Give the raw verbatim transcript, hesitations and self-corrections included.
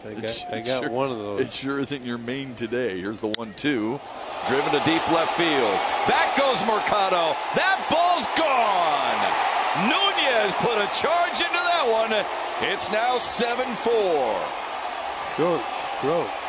I got, I got sure, one of those. It sure isn't your main today. Here's the one two. Driven to deep left field. Back goes Mercado. That ball's gone. Núñez put a charge into that one. It's now seven four. Short throw.